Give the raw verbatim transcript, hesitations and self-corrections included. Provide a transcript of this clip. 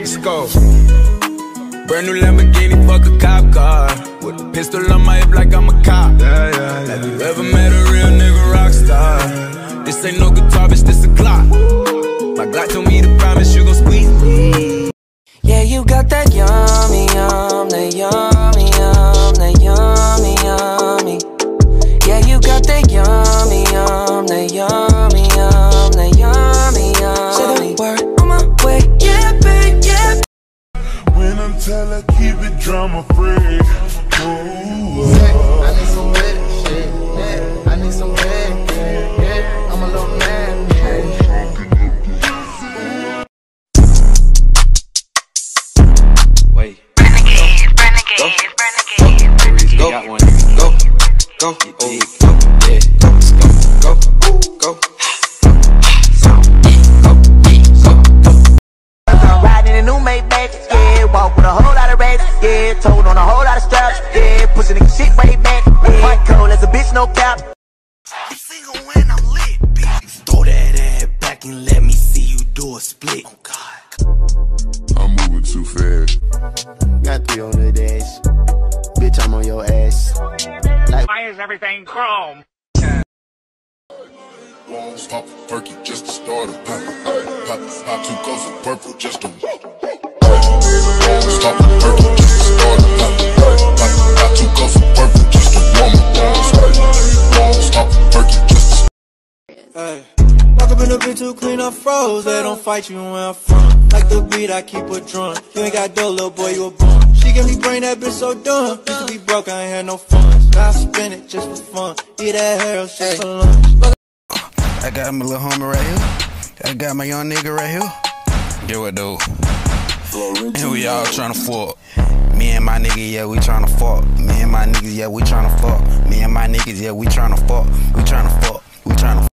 Let's go. Brand new Lamborghini, fuck a cop car. With a pistol on my hip like I'm a cop. Yeah, yeah, yeah. Have you ever met a real nigga rock star? This ain't no guitar, bitch, this a Glock. My Glock told me to promise you gon' squeeze me. Yeah, you got that yummy, yum, that yummy, yum, that yummy, yummy. Yeah, you got that yummy, yum, that yummy, yum, that yummy, yummy. Say the word on my way, yeah, babe, yeah. When I'm Tayler, keep it drama free. Ooh, yeah, I need some wet shit. Yeah, I need some wet. Yeah, yeah, I'm a little man. Wait. Renegade, renegade, renegade. Go, got one. Go, go, oh, go, yeah, go, go, go, go. I'm riding in a new Maybach, yeah. Walk with a whole lot of racks, yeah. Told on a whole lot of straps, yeah. Pushing nigga shit way back, yeah. White cold as a bitch, no cap. I'm single when I'm lit, bitch. Throw that ass back and let me see you do a split. Oh God, I'm moving too fast. Got three on the dash, bitch, I'm on your ass. Like, why is everything chrome? Walls pop a perky just to start a pop. Pop, pop two cups of purple just to walls pop a perky just to start a pop. Pop, pop two cups of purple just to warm up. Walls, walls pop a perky just to. Hey, walk up in the bitch too clean up froze. They don't fight you where I'm from. Like the beat, I keep her drunk. You ain't got dough, little boy, you a bum. She give me brain, that bitch so dumb. Used to be broke, I ain't had no funds. Now I spend it just for fun. Eat that hero shit for lunch. I got my little homie right here. I got my young nigga right here. Get what though? And we all tryna fuck. Me and my nigga, yeah, we tryna fuck. Me and my niggas, yeah, we tryna fuck. Me and my niggas, yeah, we tryna fuck. We tryna fuck. We tryna